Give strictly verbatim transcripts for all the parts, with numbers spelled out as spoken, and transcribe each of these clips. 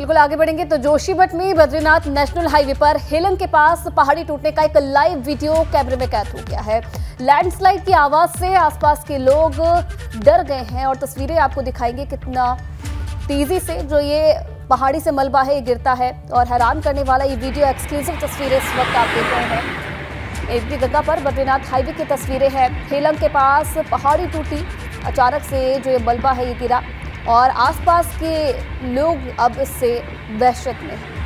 बिल्कुल आगे बढ़ेंगे तो जोशीमठ में बद्रीनाथ नेशनल हाईवे पर हेलन के पास पहाड़ी टूटने का एक लाइव वीडियो कैमरे में कैद हो गया है। लैंडस्लाइड की आवाज से आसपास के लोग डर गए हैं और तस्वीरें आपको दिखाएंगे कितना तेजी से जो ये पहाड़ी से मलबा है ये गिरता है। और हैरान करने वाला ये वीडियो एक्सक्लूसिव तस्वीरें इस वक्त आप देख रहे हैं। एपी गंगा पर बद्रीनाथ हाईवे की तस्वीरें हैं। हेलन के पास पहाड़ी टूटी, अचानक से जो ये मलबा है ये गिरा और आसपास के लोग अब इससे दहशत में हैं।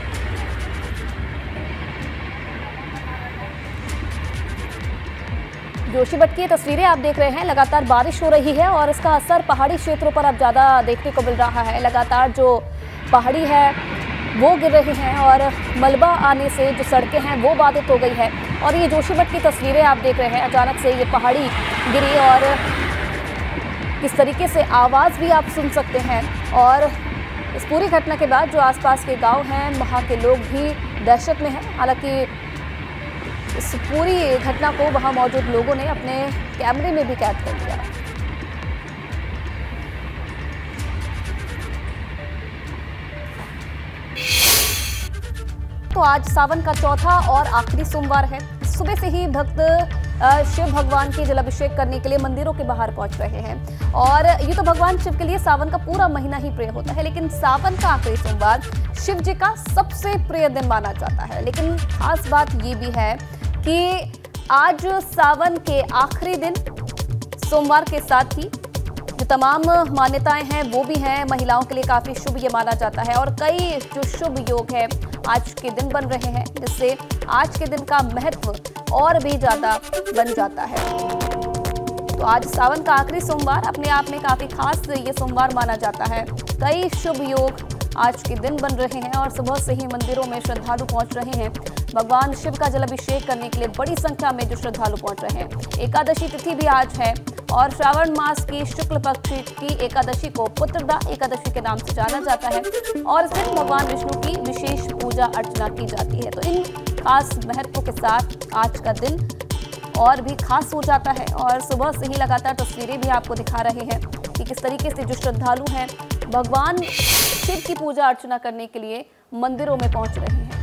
जोशीमठ की तस्वीरें आप देख रहे हैं। लगातार बारिश हो रही है और इसका असर पहाड़ी क्षेत्रों पर अब ज़्यादा देखने को मिल रहा है। लगातार जो पहाड़ी है वो गिर रही हैं और मलबा आने से जो सड़कें हैं वो बाधित हो गई है। और ये जोशीमठ की तस्वीरें आप देख रहे हैं। अचानक से ये पहाड़ी गिरी और किस तरीके से आवाज़ भी आप सुन सकते हैं। और इस पूरी घटना के बाद जो आसपास के गांव हैं वहाँ के लोग भी दहशत में हैं। हालांकि इस पूरी घटना को वहाँ मौजूद लोगों ने अपने कैमरे में भी कैद कर लिया। तो आज सावन का चौथा और आखिरी सोमवार है। सुबह से ही भक्त शिव भगवान के जलाभिषेक करने के लिए मंदिरों के बाहर पहुंच रहे हैं। और ये तो भगवान शिव के लिए सावन का पूरा महीना ही प्रिय होता है, लेकिन सावन का आखिरी सोमवार शिव जी का सबसे प्रिय दिन माना जाता है। लेकिन खास बात ये भी है कि आज सावन के आखिरी दिन सोमवार के साथ ही जो तमाम मान्यताएं हैं वो भी हैं। महिलाओं के लिए काफी शुभ ये माना जाता है और कई जो शुभ योग है आज के दिन बन रहे हैं, जिससे आज के दिन का महत्व और भी ज्यादा बन जाता है। तो आज सावन का आखिरी सोमवार अपने आप में काफी खास ये सोमवार माना जाता है। कई शुभ योग आज के दिन बन रहे हैं और सुबह से ही मंदिरों में श्रद्धालु पहुंच रहे हैं। भगवान शिव का जलाभिषेक करने के लिए बड़ी संख्या में जो श्रद्धालु पहुंच रहे हैं। एकादशी तिथि भी आज है और श्रावण मास की शुक्ल पक्ष की एकादशी को पुत्रदा एकादशी के नाम से जाना जाता है और इस दिन भगवान विष्णु की विशेष पूजा अर्चना की जाती है। तो इन खास महत्व के साथ आज का दिन और भी खास हो जाता है। और सुबह से ही लगातार तस्वीरें भी आपको दिखा रहे हैं कि किस तरीके से जो श्रद्धालु हैं भगवान शिव की पूजा अर्चना करने के लिए मंदिरों में पहुंच रहे हैं।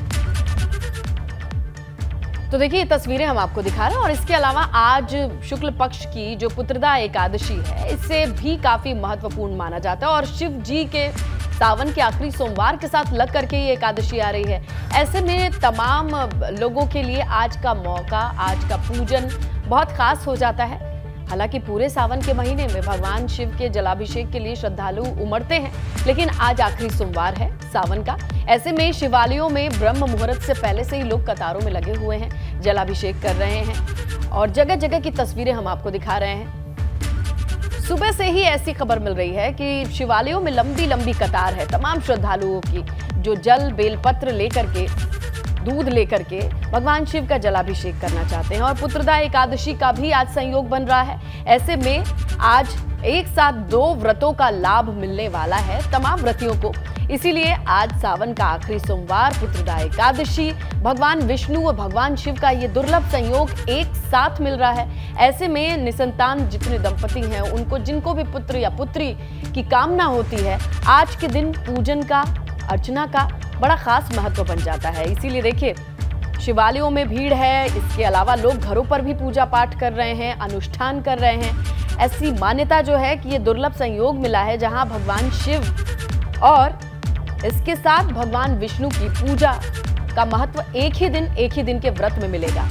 तो देखिए ये तस्वीरें हम आपको दिखा रहे हैं और इसके अलावा आज शुक्ल पक्ष की जो पुत्रदा एकादशी है इससे भी काफी महत्वपूर्ण माना जाता है और शिव जी के सावन के आखिरी सोमवार के साथ लग करके ये एकादशी आ रही है। ऐसे में तमाम लोगों के लिए आज का मौका, आज का पूजन बहुत खास हो जाता है। हालांकि पूरे सावन के महीने में भगवान शिव के जलाभिषेक के लिए श्रद्धालु उमड़ते हैं, लेकिन आज आखिरी सोमवार है सावन का। ऐसे में शिवालयों में ब्रह्म मुहूर्त से पहले से ही लोग कतारों में लगे हुए हैं, जलाभिषेक कर रहे हैं और जगह जगह की तस्वीरें हम आपको दिखा रहे हैं। सुबह से ही ऐसी खबर मिल रही है कि शिवालयों में लंबी लंबी कतार है तमाम श्रद्धालुओं की, जो जल बेलपत्र लेकर के, दूध लेकर के भगवान शिव का जलाभिषेक करना चाहते हैं। और पुत्रदा एकादशी का भी आज संयोग बन रहा है। ऐसे में आज एक साथ दो व्रतों का लाभ मिलने वाला है तमाम व्रतियों को। इसीलिए आज सावन का आखिरी सोमवार, पुत्रदा एकादशी, भगवान विष्णु और भगवान शिव का ये दुर्लभ संयोग एक साथ मिल रहा है। ऐसे में निसंतान जितने दंपति हैं उनको, जिनको भी पुत्र या पुत्री की कामना होती है, आज के दिन पूजन का, अर्चना का बड़ा खास महत्व बन जाता है। इसीलिए देखिए शिवालयों में भीड़ है, इसके अलावा लोग घरों पर भी पूजा पाठ कर रहे हैं, अनुष्ठान कर रहे हैं। ऐसी मान्यता जो है कि ये दुर्लभ संयोग मिला है जहां भगवान शिव और इसके साथ भगवान विष्णु की पूजा का महत्व एक ही दिन एक ही दिन के व्रत में मिलेगा।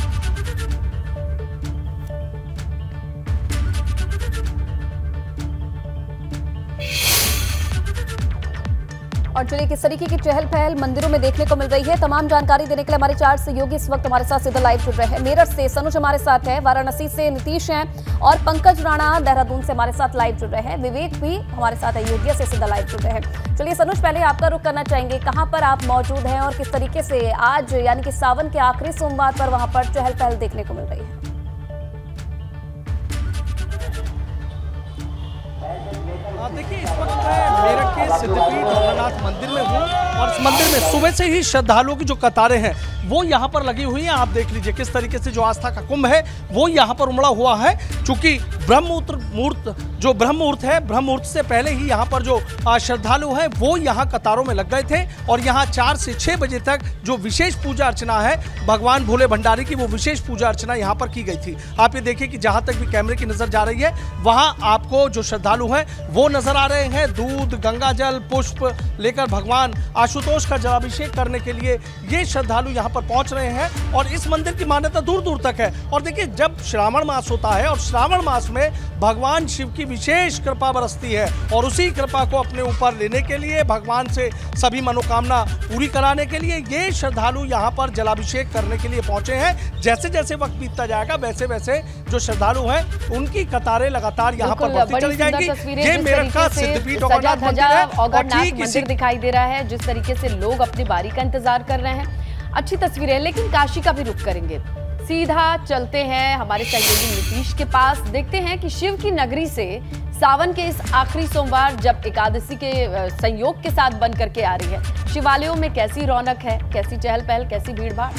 और चलिए किस तरीके की चहल पहल मंदिरों में देखने को मिल रही है, तमाम जानकारी देने के लिए हमारे चार सहयोगी इस वक्त हमारे साथ सीधा लाइव जुड़ रहे हैं। मेरठ से सनुज हमारे साथ है, वाराणसी से नीतीश हैं और पंकज राणा देहरादून से हमारे साथ लाइव जुड़ रहे हैं। विवेक भी हमारे साथ अयोध्या से सीधा लाइव जुड़ रहे हैं। चलिए सनुज, पहले आपका रुख करना चाहेंगे, कहाँ पर आप मौजूद हैं और किस तरीके से आज यानी कि सावन के आखिरी सोमवार पर वहां पर चहल पहल देखने को मिल रही है? देखिए इस वक्त मैं मेरठ के सिद्धपीठ अमरनाथ मंदिर में हूँ और इस मंदिर में सुबह से ही श्रद्धालुओं की जो कतारें हैं वो यहाँ पर लगी हुई हैं। आप देख लीजिए किस तरीके से जो आस्था का कुंभ है वो यहाँ पर उमड़ा हुआ है। चूंकि ब्रह्म मुहूर्त जो ब्रह्म मुहूर्त है, ब्रह्म मुहूर्त से पहले ही यहाँ पर जो श्रद्धालु हैं वो यहाँ कतारों में लग गए थे और यहाँ चार से छः बजे तक जो विशेष पूजा अर्चना है भगवान भोले भंडारी की, वो विशेष पूजा अर्चना यहाँ पर की गई थी। आप ये देखिए कि जहाँ तक भी कैमरे की नज़र जा रही है वहाँ आपको जो श्रद्धालु हैं वो नजर आ रहे हैं। दूध, गंगा जल, पुष्प लेकर भगवान आशुतोष का जलाभिषेक करने के लिए ये श्रद्धालु यहाँ पर पहुँच रहे हैं और इस मंदिर की मान्यता दूर दूर तक है। और देखिए जब श्रावण मास होता है और श्रावण मास में भगवान शिव की विशेष कृपा बरसती है और उसी कृपा को अपने ऊपर लेने के लिए, भगवान से सभी मनोकामना पूरी कराने के लिए ये श्रद्धालु यहाँ पर जलाभिषेक करने के लिए पहुंचे हैं। जैसे जैसे वक्त बीतता जाएगा वैसे वैसे जो श्रद्धालु हैं उनकी कतारें लगातार यहाँ पर बढ़ती चली जाएंगी। ये मेरठ का सिद्धपीठ सजा धजा औगरनाथ मंदिर दिखाई दे रहा है, जिस तरीके से लोग अपनी बारी का इंतजार कर रहे हैं। अच्छी तस्वीरें हैं, लेकिन काशी का भी रुख करेंगे। सीधा चलते हैं हमारे सहयोगी नीतीश के पास, देखते हैं कि शिव की नगरी से सावन के इस आखिरी सोमवार जब एकादशी के संयोग के साथ बन करके आ रही है, शिवालयों में कैसी रौनक है, कैसी चहल पहल, कैसी भीड़ भाड़।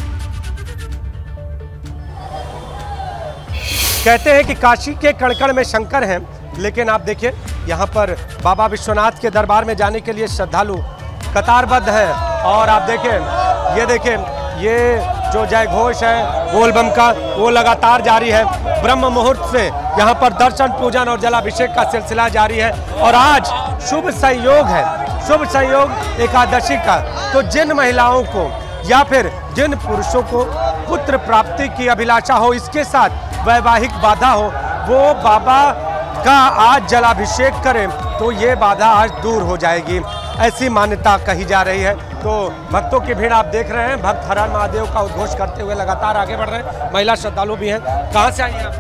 कहते हैं कि काशी के कण-कण में शंकर हैं, लेकिन आप देखिए यहाँ पर बाबा विश्वनाथ के दरबार में जाने के लिए श्रद्धालु कतारबद्ध हैं। और आप देखें, ये देखें, ये जो जय घोष है बोल बम का वो लगातार जारी है। ब्रह्म मुहूर्त से यहाँ पर दर्शन, पूजन और जलाभिषेक का सिलसिला जारी है और आज शुभ संयोग है, शुभ संयोग एकादशी का। तो जिन महिलाओं को या फिर जिन पुरुषों को पुत्र प्राप्ति की अभिलाषा हो, इसके साथ वैवाहिक बाधा हो, वो बाबा का आज जलाभिषेक करें तो ये बाधा आज दूर हो जाएगी, ऐसी मान्यता कही जा रही है। तो भक्तों की भीड़ आप देख रहे हैं, भक्त हर हर महादेव का उद्घोष करते हुए लगातार आगे बढ़ रहे हैं। महिला श्रद्धालु भी हैं। कहाँ से आई हैं आप?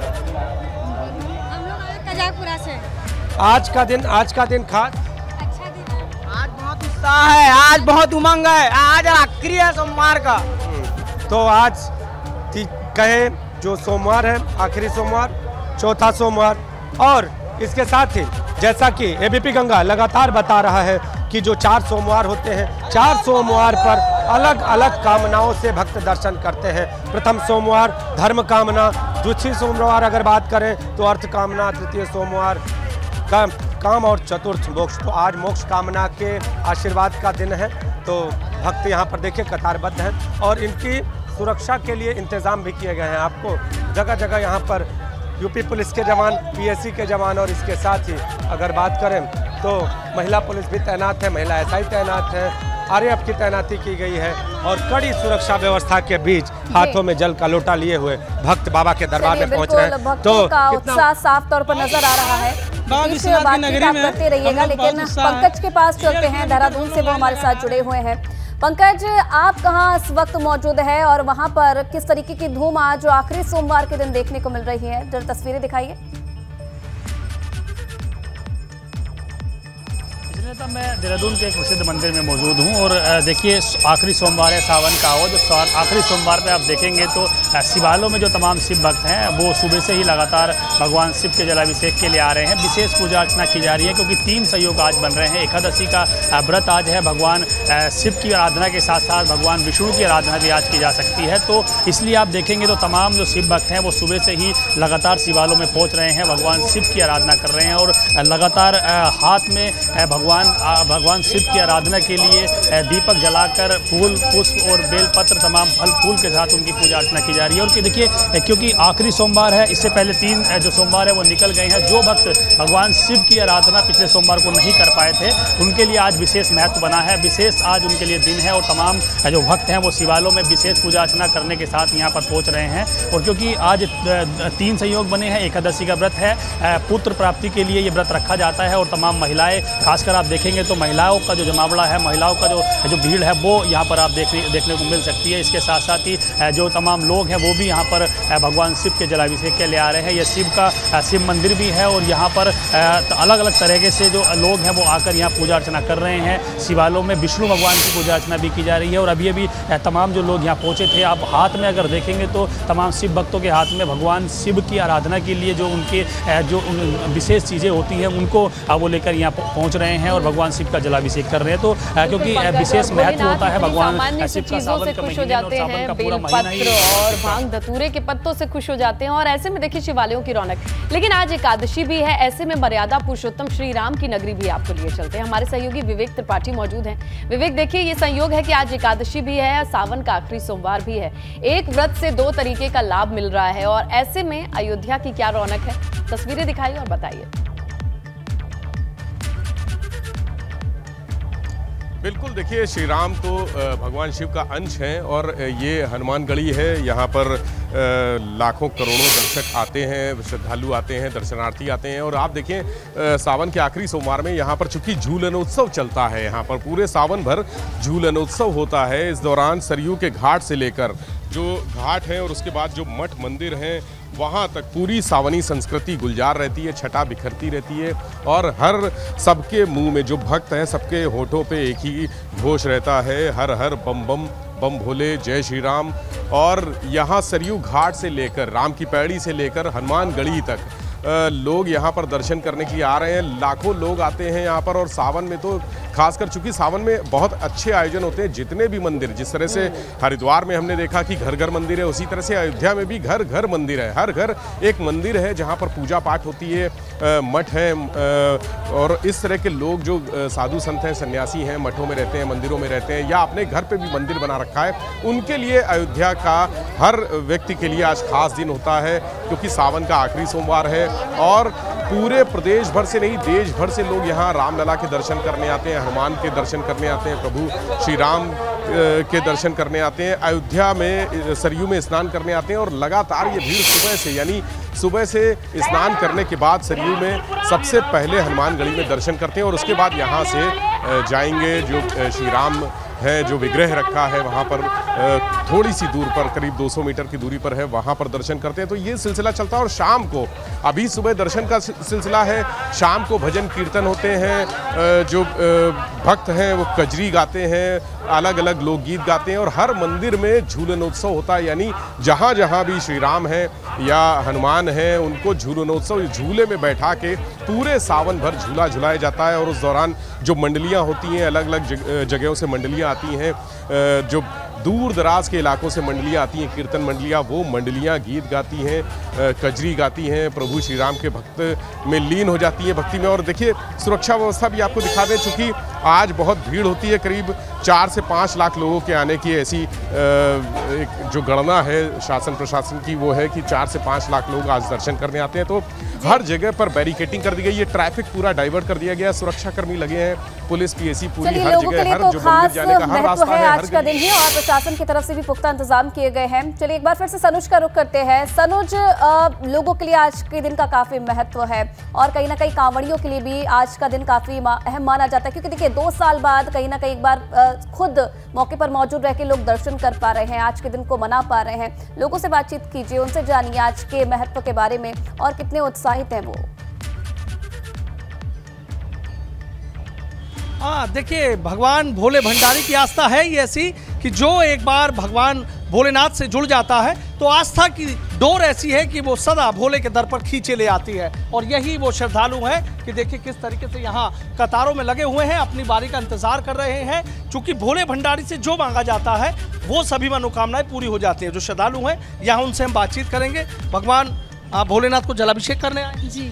हम लोग कजाकपुरा से। आज का दिन आज का दिन खास अच्छा दिन है। आज बहुत उत्साह है, आज बहुत उमंग है, आज आखिरी है सोमवार का। तो आज कहे जो सोमवार है, आखिरी सोमवार, चौथा सोमवार, और इसके साथ ही जैसा कि एबीपी गंगा लगातार बता रहा है कि जो चार सोमवार होते हैं, चार सोमवार पर अलग अलग कामनाओं से भक्त दर्शन करते हैं। प्रथम सोमवार धर्म कामना, द्वितीय सोमवार अगर बात करें तो अर्थ कामना, तृतीय सोमवार का काम और चतुर्थ मोक्ष। तो आज मोक्ष कामना के आशीर्वाद का दिन है। तो भक्त यहाँ पर देखिए कतारबद्ध हैं और इनकी सुरक्षा के लिए इंतजाम भी किए गए हैं। आपको जगह जगह यहाँ पर यूपी पुलिस के जवान, पीएससी के जवान और इसके साथ ही अगर बात करें तो महिला पुलिस भी तैनात है, महिला एसआई तैनात है, आरएएफ की तैनाती की गई है और कड़ी सुरक्षा व्यवस्था के बीच हाथों में जल का लोटा लिए हुए भक्त बाबा के दरबार में पहुंच रहे हैं। तो का उत्साह साफ तौर पर नजर आ रहा है। बातचीत आप करते रहिएगा, लेकिन पंकज के पास चलते हैं, देहरादून से वो हमारे साथ जुड़े हुए हैं। पंकज, आप कहां इस वक्त मौजूद है और वहां पर किस तरीके की धूम आज जो आखिरी सोमवार के दिन देखने को मिल रही है, जरा तस्वीरें दिखाइए। मैं देहरादून के एक प्रसिद्ध मंदिर में मौजूद हूं और देखिए आखिरी सोमवार है सावन का, हो जो आखिरी सोमवार पे आप देखेंगे तो शिवालयों में जो तमाम शिव भक्त हैं वो सुबह से ही लगातार भगवान शिव के जलाभिषेक के लिए आ रहे हैं। विशेष पूजा अर्चना की जा रही है क्योंकि तीन संयोग आज बन रहे हैं। एकादशी का व्रत आज है, भगवान शिव की आराधना के साथ साथ भगवान विष्णु की आराधना भी आज की जा सकती है। तो इसलिए आप देखेंगे तो तमाम जो शिव भक्त हैं वो सुबह से ही लगातार शिवालयों में पहुँच रहे हैं, भगवान शिव की आराधना कर रहे हैं और लगातार हाथ में भगवान भगवान शिव की आराधना के लिए दीपक जलाकर फूल, पुष्प और बेलपत्र तमाम फल फूल के साथ उनकी पूजा अर्चना की जा रही है। और कि देखिए क्योंकि आखिरी सोमवार है, इससे पहले तीन जो सोमवार है वो निकल गए हैं। जो भक्त भगवान शिव की आराधना पिछले सोमवार को नहीं कर पाए थे उनके लिए आज विशेष महत्व बना है, विशेष आज उनके लिए दिन है और तमाम जो भक्त हैं वो शिवालयों में विशेष पूजा अर्चना करने के साथ यहाँ पर पहुँच रहे हैं। और क्योंकि आज तीन संयोग बने हैं, एकादशी का व्रत है, पुत्र प्राप्ति के लिए ये व्रत रखा जाता है और तमाम महिलाएं, खासकर आप देखेंगे तो महिलाओं का जो जमावड़ा है, महिलाओं का जो जो भीड़ है वो यहाँ पर आप देखने देखने को मिल सकती है। इसके साथ साथ ही जो तमाम लोग हैं वो भी यहाँ पर भगवान शिव के जलाभिषेक के लिए आ रहे हैं। यह शिव का शिव मंदिर भी है और यहाँ पर अलग अलग तरीके से जो लोग हैं वो आकर यहाँ पूजा अर्चना कर रहे हैं। शिवालयों में विष्णु भगवान की पूजा अर्चना भी की जा रही है और अभी अभी तमाम जो लोग यहाँ पहुँचे थे, आप हाथ में अगर देखेंगे तो तमाम शिव भक्तों के हाथ में भगवान शिव की आराधना के लिए जो उनके जो विशेष चीज़ें होती हैं उनको वो लेकर यहाँ पहुँच रहे हैं। और और भगवान शिव का जलाभिषेक कर रहे हैं। तो क्योंकि विशेष महत्व होता है भगवान शिव का सावन का खुश हो जाते हैं, बेलपत्र और भांग धतूरे के पत्तों से खुश हो जाते हैं और ऐसे में देखिए शिवालयों की रौनक। लेकिन आज एकादशी भी है, ऐसे में मर्यादा पुरुषोत्तम श्री राम की नगरी भी आपको लिए चलते हैं। हमारे सहयोगी विवेक त्रिपाठी मौजूद हैं। विवेक, देखिए ये संयोग है कि आज एकादशी भी है, सावन का आखिरी सोमवार भी है। एक व्रत से दो तरीके का लाभ मिल रहा है और ऐसे में अयोध्या की क्या रौनक है, तस्वीरें दिखाइए और बताइए। बिल्कुल, देखिए श्री राम तो भगवान शिव का अंश हैं और ये हनुमानगढ़ी है। यहाँ पर लाखों करोड़ों दर्शक आते हैं, श्रद्धालु आते हैं, दर्शनार्थी आते हैं। और आप देखें सावन के आखिरी सोमवार में यहाँ पर चूंकि झूलनोत्सव चलता है, यहाँ पर पूरे सावन भर झूलनोत्सव होता है। इस दौरान सरयू के घाट से लेकर जो घाट है और उसके बाद जो मठ मंदिर हैं वहाँ तक पूरी सावनी संस्कृति गुलजार रहती है, छटा बिखरती रहती है। और हर सबके मुंह में जो भक्त हैं सबके होठों पे एक ही घोष रहता है, हर हर बम बम बम भोले, जय श्री राम। और यहाँ सरयू घाट से लेकर राम की पैड़ी से लेकर हनुमानगढ़ी तक लोग यहाँ पर दर्शन करने के लिए आ रहे हैं। लाखों लोग आते हैं यहाँ पर और सावन में तो खासकर चूंकि सावन में बहुत अच्छे आयोजन होते हैं। जितने भी मंदिर, जिस तरह से हरिद्वार में हमने देखा कि घर घर मंदिर है, उसी तरह से अयोध्या में भी घर घर मंदिर है। हर घर एक मंदिर है जहाँ पर पूजा पाठ होती है, मठ है। और इस तरह के लोग जो साधु संत हैं, सन्यासी हैं, मठों में रहते हैं, मंदिरों में रहते हैं या अपने घर पे भी मंदिर बना रखा है, उनके लिए अयोध्या का हर व्यक्ति के लिए आज खास दिन होता है क्योंकि सावन का आखिरी सोमवार है। और पूरे प्रदेश भर से नहीं, देश भर से लोग यहाँ रामलला के दर्शन करने आते हैं, हनुमान के दर्शन करने आते हैं, प्रभु श्री राम के दर्शन करने आते हैं, अयोध्या में सरयू में स्नान करने आते हैं। और लगातार ये भीड़ सुबह से, यानी सुबह से स्नान करने के बाद सरयू में सबसे पहले हनुमानगढ़ी में दर्शन करते हैं और उसके बाद यहाँ से जाएंगे जो श्री राम है, जो विग्रह रखा है वहाँ पर थोड़ी सी दूर पर, करीब दो सौ मीटर की दूरी पर है, वहाँ पर दर्शन करते हैं। तो ये सिलसिला चलता है और शाम को, अभी सुबह दर्शन का सिलसिला है, शाम को भजन कीर्तन होते हैं। जो भक्त हैं वो कजरी गाते हैं, अलग अलग लोकगीत गाते हैं और हर मंदिर में झूलनोत्सव होता है। यानी जहाँ जहाँ भी श्री राम है या हनुमान है उनको झूलनोत्सव, झूले में बैठा के पूरे सावन भर झूला झुलाया जाता है। और उस दौरान जो मंडलियाँ होती हैं, अलग अलग जगहों से मंडलियाँ आती हैं, जो दूर दराज के इलाकों से मंडलियाँ आती हैं, कीर्तन मंडलियाँ, वो मंडलियाँ गीत गाती हैं, कजरी गाती हैं, प्रभु श्री राम के भक्त में लीन हो जाती हैं भक्ति में। और देखिए सुरक्षा व्यवस्था भी आपको दिखा दें, चूँकि आज बहुत भीड़ होती है, करीब चार से पाँच लाख लोगों के आने की ऐसी एक जो गणना है शासन प्रशासन की वो है कि चार से पाँच लाख लोग आज दर्शन करने आते हैं। तो हर जगह पर बैरिकेटिंग कर दी गई है, ट्रैफिक पूरा डाइवर्ट कर दिया गया, सुरक्षा कर्मी लगे हैं, पुलिस पीएसी पूरी हर जगह, हर जो मंदिर जाने का हर रास्ता है, आज का दिन है और प्रशासन की तरफ से भी पुख्ता इंतजाम किए गए हैं। चलिए एक बार फिर से सनुज का रुख करते हैं। सनुज, लोगों के लिए आज के दिन का काफी महत्व है और कहीं ना कहीं कांवड़ियों के लिए भी आज का दिन काफी अहम माना जाता है क्योंकि देखिए दो साल बाद कहीं ना कहीं एक बार खुद मौके पर मौजूद रह के लोग दर्शन कर पा रहे हैं, आज के दिन को मना पा रहे हैं। लोगों से बातचीत कीजिए, उनसे जानिए आज के महत्व के बारे में और कितने उत्साहित हैं वो। हाँ, देखिए भगवान भोले भंडारी की आस्था है ही ऐसी कि जो एक बार भगवान भोलेनाथ से जुड़ जाता है तो आस्था की डोर ऐसी है कि वो सदा भोले के दर पर खींचे ले आती है। और यही वो श्रद्धालु हैं कि देखिए किस तरीके से यहाँ कतारों में लगे हुए हैं, अपनी बारी का इंतजार कर रहे हैं। चूंकि भोले भंडारी से जो मांगा जाता है वो सभी मनोकामनाएं पूरी हो जाती हैं। जो श्रद्धालु हैं यहाँ उनसे हम बातचीत करेंगे। भगवान भोलेनाथ को जलाभिषेक करने आए जी,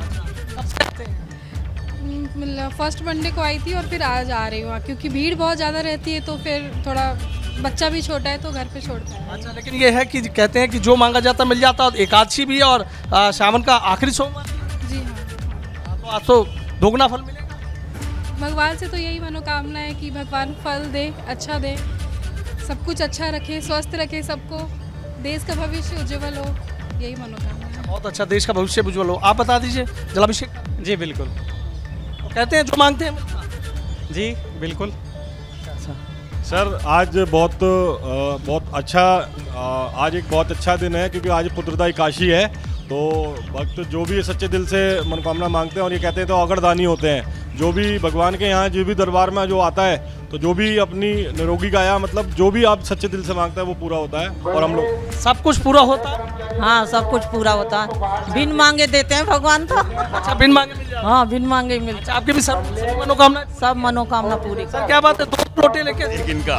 फर्स्ट मंडे को आई थी और फिर आज आ रही हूँ क्योंकि भीड़ बहुत ज़्यादा रहती है तो फिर थोड़ा बच्चा भी छोटा है तो घर पे छोड़ता है। अच्छा, लेकिन ये है कि कहते हैं कि जो मांगा जाता मिल जाता है। एकादशी भी और सावन का आखिरी सोमवार। जी हाँ, तो आज तो दोगुना फल मिलेगा। भगवान से तो यही मनोकामना है कि भगवान फल दे, अच्छा दे, सब कुछ अच्छा रखे, स्वस्थ रखे सबको, देश का भविष्य उज्जवल हो, यही मनोकामना है। बहुत अच्छा, देश का भविष्य उज्जवल हो। आप बता दीजिए जलाभिषेक। जी बिल्कुल, कहते हैं जो मांगते हैं। जी बिल्कुल। सर आज बहुत बहुत अच्छा, आज एक बहुत अच्छा दिन है क्योंकि आज पुत्रदा एकादशी है। तो भक्त जो भी सच्चे दिल से मनोकामना मांगते हैं और ये कहते हैं तो अगरदानी होते हैं, जो भी भगवान के यहाँ जो भी दरबार में जो आता है तो जो भी अपनी निरोगी काया मतलब जो भी आप सच्चे दिल से मांगते हैं वो पूरा होता है। और हम लोग सब कुछ पूरा होता है। हाँ, सब कुछ पूरा होता है, बिन मांगे देते हैं भगवान तो। अच्छा, बिन मांगे मिल जाता है। हाँ, बिन मांगे मिल। अच्छा, आपकी भी सब मनोकामना सब मनोकामना पूरी। सर क्या बात है, दो रोटी लेके इनका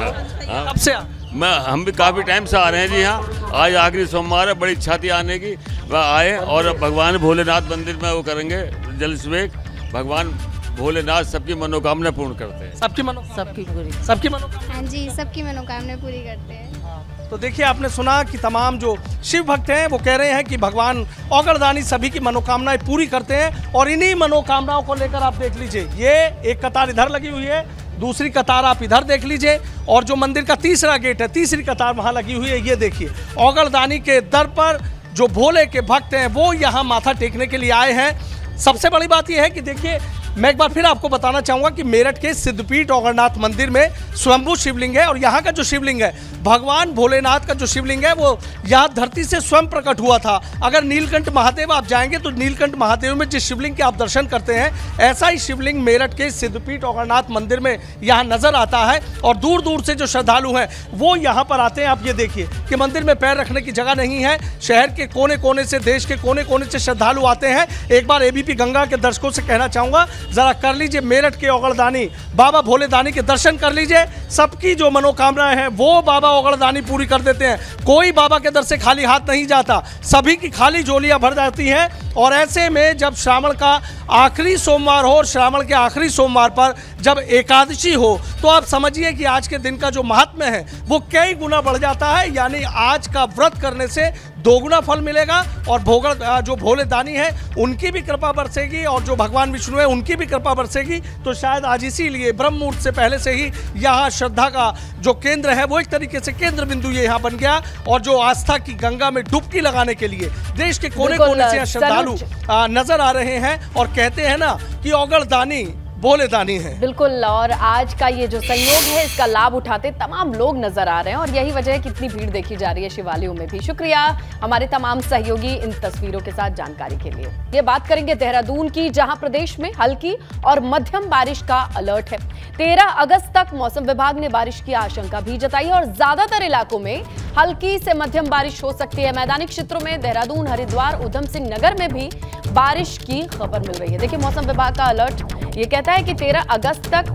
कब से आ? मैं हम भी काफ़ी टाइम से आ रहे हैं जी यहाँ। आज आखिरी सोमवार है, बड़ी इच्छा थी आने की, वह आए और भगवान भोलेनाथ मंदिर में वो करेंगे जल स्वेग। भगवान भोलेनाथ सबकी मनोकामना पूर्ण करते हैं। सबकी मनो सबकी पूरी सबकी मनोकामना। हाँ जी, सबकी मनोकामना पूरी करते हैं। तो देखिए, आपने सुना कि तमाम जो शिव भक्त हैं वो कह रहे हैं कि भगवान औगरदानी सभी की मनोकामनाएं पूरी करते हैं। और इन्हीं मनोकामनाओं को लेकर आप देख लीजिए, ये एक कतार इधर लगी हुई है, दूसरी कतार आप इधर देख लीजिए, और जो मंदिर का तीसरा गेट है, तीसरी कतार वहां लगी हुई है। ये देखिए, औगरदानी के दर पर जो भोले के भक्त हैं वो यहाँ माथा टेकने के लिए आए हैं। सबसे बड़ी बात यह है कि देखिए, मैं एक बार फिर आपको बताना चाहूंगा कि मेरठ के सिद्धपीठ औगरनाथ मंदिर में स्वयंभू शिवलिंग है, और यहाँ का जो शिवलिंग है, भगवान भोलेनाथ का जो शिवलिंग है वो यहाँ धरती से स्वयं प्रकट हुआ था। अगर नीलकंठ महादेव आप जाएंगे तो नीलकंठ महादेव में जिस शिवलिंग के आप दर्शन करते हैं, ऐसा ही शिवलिंग मेरठ के सिद्धपीठ औगरनाथ मंदिर में यहाँ नजर आता है। और दूर दूर से जो श्रद्धालु हैं वो यहाँ पर आते हैं। आप ये देखिए कि मंदिर में पैर रखने की जगह नहीं है, शहर के कोने कोने से, देश के कोने कोने से श्रद्धालु आते हैं। एक बार एबीपी गंगा के दर्शकों से कहना चाहूँगा, जरा कर लीजिए मेरठ के औगरदानी बाबा भोलेदानी के दर्शन कर लीजिए। सबकी जो मनोकामनाएं हैं वो बाबा औगरदानी पूरी कर देते हैं। कोई बाबा के दर से खाली हाथ नहीं जाता, सभी की खाली झोलियां भर जाती हैं। और ऐसे में जब श्रावण का आखिरी सोमवार हो, और श्रावण के आखिरी सोमवार पर जब एकादशी हो, तो आप समझिए कि आज के दिन का जो महात्म्य है वो कई गुना बढ़ जाता है। यानी आज का व्रत करने से दोगुना फल मिलेगा, और भोगर जो भोलेदानी है उनकी भी कृपा बरसेगी, और जो भगवान विष्णु है उनकी भी कृपा बरसेगी। तो शायद आज इसीलिए ब्रह्म मुहूर्त से पहले से ही यहाँ श्रद्धा का जो केंद्र है वो एक तरीके से केंद्र बिंदु ये यहाँ बन गया। और जो आस्था की गंगा में डुबकी लगाने के लिए देश के कोने कोने से श्रद्धालु नजर आ रहे हैं, और कहते हैं ना कि औगरदानी भोलेदानी है। बिल्कुल, और आज का ये जो संयोग है इसका लाभ उठाते तमाम लोग नजर आ रहे हैं, और यही वजह है कि इतनी भीड़ देखी जा रही है शिवालयों में भी। शुक्रिया हमारे तमाम सहयोगी इन तस्वीरों के साथ जानकारी के लिए। ये बात करेंगे देहरादून की, जहां प्रदेश में हल्की और मध्यम बारिश का अलर्ट है। तेरह अगस्त तक मौसम विभाग ने बारिश की आशंका भी जताई है, और ज्यादातर इलाकों में हल्की से मध्यम बारिश हो सकती है। मैदानी क्षेत्रों में देहरादून, हरिद्वार, उधम सिंह नगर में भी बारिश की खबर मिल रही है। देखिए, मौसम विभाग का अलर्ट ये कहता है कि तेरह अगस्त तक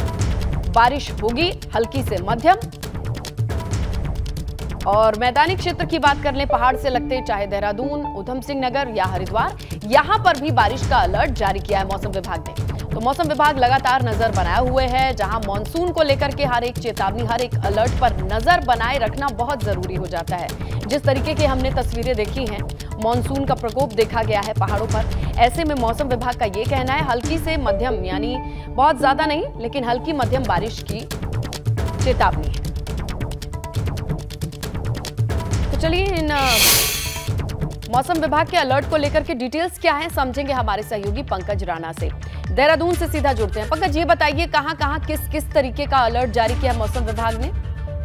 बारिश होगी, हल्की से मध्यम। और मैदानी क्षेत्र की बात कर लें, पहाड़ से लगते चाहे देहरादून, उधम सिंह नगर या हरिद्वार, यहां पर भी बारिश का अलर्ट जारी किया है मौसम विभाग ने। तो मौसम विभाग लगातार नजर बनाए हुए है, जहां मॉनसून को लेकर के हर एक चेतावनी, हर एक अलर्ट पर नजर बनाए रखना बहुत जरूरी हो जाता है। जिस तरीके की हमने तस्वीरें देखी हैं, मॉनसून का प्रकोप देखा गया है पहाड़ों पर। ऐसे में मौसम विभाग का ये कहना है हल्की से मध्यम, यानी बहुत ज्यादा नहीं लेकिन हल्की मध्यम बारिश की चेतावनी है। तो चलिए, इन मौसम विभाग के अलर्ट को लेकर के डिटेल्स क्या है समझेंगे हमारे सहयोगी पंकज राणा से। देहरादून से सीधा जुड़ते हैं। पंकज, ये बताइए कहां कहां किस किस तरीके का अलर्ट जारी किया मौसम विभाग ने?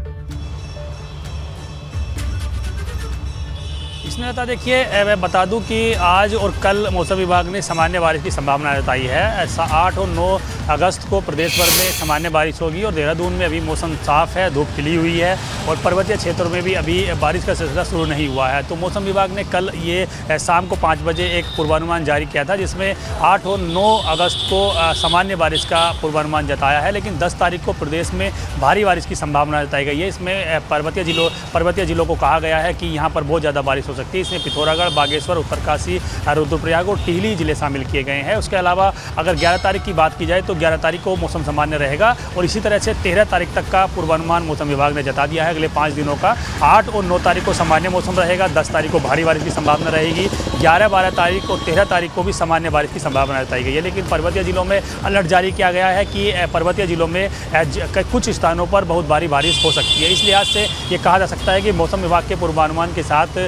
इसमें बता देखिए, मैं बता दूं कि आज और कल मौसम विभाग ने सामान्य बारिश की संभावना जताई है। आठ और नौ अगस्त को प्रदेश भर में सामान्य बारिश होगी, और देहरादून में अभी मौसम साफ है, धूप खिली हुई है, और पर्वतीय क्षेत्रों में भी अभी बारिश का सिलसिला शुरू नहीं हुआ है। तो मौसम विभाग ने कल ये शाम को पाँच बजे एक पूर्वानुमान जारी किया था, जिसमें आठ और नौ अगस्त को सामान्य बारिश का पूर्वानुमान जताया है। लेकिन दस तारीख को प्रदेश में भारी बारिश की संभावना जताई गई है। इसमें पर्वतीय जिलों पर्वतीय जिलों को कहा गया है कि यहाँ पर बहुत ज़्यादा बारिश हो सकती है। इसमें पिथौरागढ़, बागेश्वर, उत्तरकाशी, रुद्रप्रयाग और टिहरी जिले शामिल किए गए हैं। उसके अलावा अगर ग्यारह तारीख की बात की जाए तो ग्यारह तारीख को मौसम सामान्य रहेगा, और इसी तरह से तेरह तारीख तक का पूर्वानुमान मौसम विभाग ने जता दिया है अगले पाँच दिनों का। आठ और नौ तारीख को सामान्य मौसम रहेगा, दस तारीख को भारी बारिश की संभावना रहेगी, ग्यारह बारह तारीख और तेरह तारीख को भी सामान्य बारिश की संभावना जताई गई है। लेकिन पर्वतीय जिलों में अलर्ट जारी किया गया है कि पर्वतीय जिलों में कुछ स्थानों पर बहुत भारी बारिश हो सकती है। इस लिहाज से ये कहा जा सकता है कि मौसम विभाग के पूर्वानुमान के साथ सभी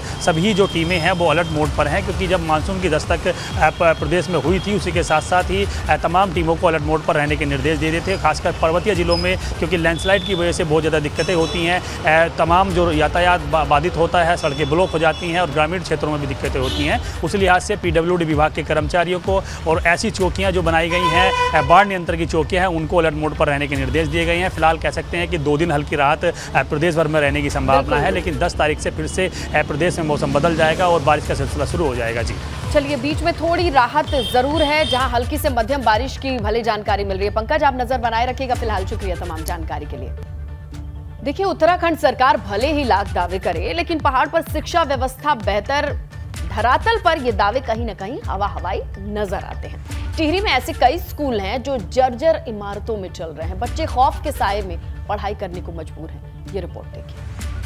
सभी जो टीमें हैं वो अलर्ट मोड पर हैं, क्योंकि जब मानसून की दस्तक प्रदेश में हुई थी उसी के साथ साथ ही तमाम टीमों को अलर्ट मोड पर रहने के निर्देश दे दिए थे, खासकर पर्वतीय जिलों में, क्योंकि लैंडस्लाइड की वजह से बहुत ज़्यादा दिक्कतें होती हैं, तमाम जो यातायात बाधित होता है, सड़कें ब्लॉक हो जाती हैं और ग्रामीण क्षेत्रों में भी दिक्कतें होती हैं। उस लिहाज से पीडब्ल्यूडी विभाग के कर्मचारियों को और ऐसी चौकियां जो बनाई गई हैं, बाढ़ नियंत्रण की चौकियां हैं, उनको अलर्ट मोड पर रहने के निर्देश दिए गए हैं। फिलहाल कह सकते हैं कि दो दिन हल्की राहत प्रदेश भर में रहने की संभावना है, लेकिन दस तारीख से फिर से प्रदेश में मौसम बदल जाएगा और बारिश का सिलसिला शुरू हो जाएगा। जी चलिए, बीच में थोड़ी राहत जरूर है, जहां हल्की से मध्यम बारिश की भले जानकारी मिल रही है। पंकज, आप नजर बनाए रखिएगा। फिलहाल शुक्रिया तमाम जानकारी के लिए। देखिए, उत्तराखंड सरकार भले ही लाख दावे करे, लेकिन पहाड़ पर शिक्षा व्यवस्था बेहतर, धरातल पर ये दावे कहीं ना कहीं हवा हवाई नजर आते हैं। टिहरी में ऐसे कई स्कूल हैं जो जर्जर इमारतों में चल रहे हैं। बच्चे खौफ के साए में पढ़ाई करने को मजबूर हैं। ये रिपोर्ट देखिए।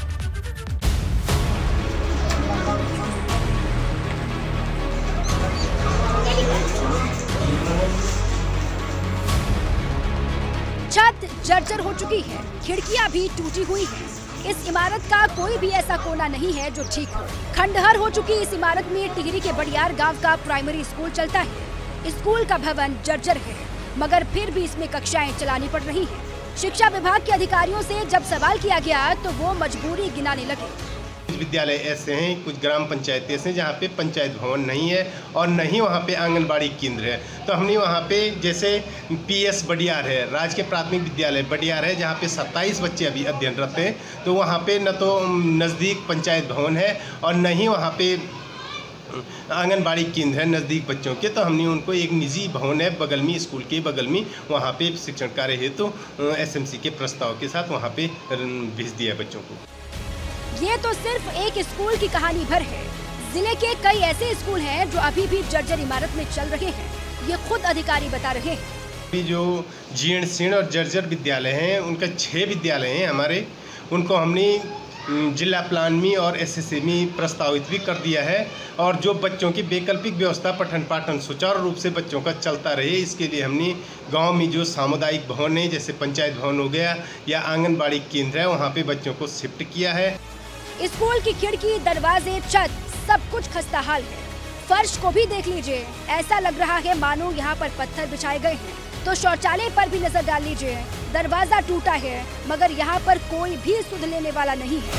छत जर्जर हो चुकी है, खिड़कियां भी टूटी हुई हैं। इस इमारत का कोई भी ऐसा कोना नहीं है जो ठीक हो। खंडहर हो चुकी इस इमारत में टिहरी के बड़ियार गांव का प्राइमरी स्कूल चलता है। स्कूल का भवन जर्जर है, मगर फिर भी इसमें कक्षाएं चलानी पड़ रही हैं। शिक्षा विभाग के अधिकारियों से जब सवाल किया गया तो वो मजबूरी गिनाने लगे। कुछ विद्यालय ऐसे हैं, कुछ ग्राम पंचायतें ऐसे हैं जहाँ पे पंचायत भवन नहीं है और नहीं वहाँ पे आंगनबाड़ी केंद्र है। तो हमने वहाँ पे जैसे पीएस बडियार है, राजकीय प्राथमिक विद्यालय बडियार है, जहाँ पे सत्ताईस बच्चे अभी अध्ययनरत हैं। तो वहाँ पे न तो नज़दीक पंचायत भवन है और न ही वहाँ पे आंगनबाड़ी केंद्र है नज़दीक बच्चों के। तो हमने उनको एक निजी भवन है बगल में, स्कूल के बगल में, वहाँ पे शिक्षण कार्य हेतु तो एसएमसी के प्रस्ताव के साथ वहाँ पे भेज दिया बच्चों को। ये तो सिर्फ एक स्कूल की कहानी भर है। जिले के कई ऐसे स्कूल हैं जो अभी भी जर्जर इमारत में चल रहे हैं। ये खुद अधिकारी बता रहे हैं। अभी जो जीर्ण शीर्ण और जर्जर विद्यालय हैं, उनका छह विद्यालय हैं हमारे, उनको हमने जिला प्लान में और एसएसए में प्रस्तावित भी कर दिया है। और जो बच्चों की वैकल्पिक व्यवस्था पठन पाठन सुचारू रूप से बच्चों का चलता रहे, इसके लिए हमने गांव में जो सामुदायिक भवन है, जैसे पंचायत भवन हो गया या आंगनबाड़ी केंद्र है, वहाँ पे बच्चों को शिफ्ट किया है। स्कूल की खिड़की, दरवाजे, छत सब कुछ खस्ता हाल है। फर्श को भी देख लीजिए, ऐसा लग रहा है मानो यहाँ पर पत्थर बिछाए गए हैं। तो शौचालय पर भी नजर डाल लीजिए, दरवाजा टूटा है, मगर यहाँ पर कोई भी सुध लेने वाला नहीं है।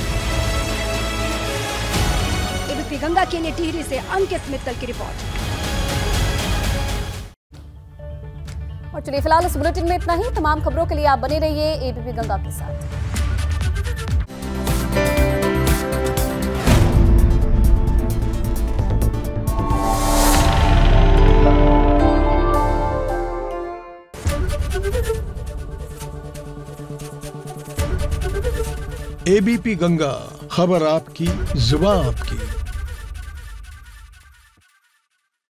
एबीपी गंगा के लिए टिहरी से अंकित मित्तल की रिपोर्ट। और चलिए, फिलहाल इस बुलेटिन में इतना ही। तमाम खबरों के लिए आप बने रहिए एबीपी गंगा के साथ। एबीपी गंगा, खबर आपकी, जुबान आपकी।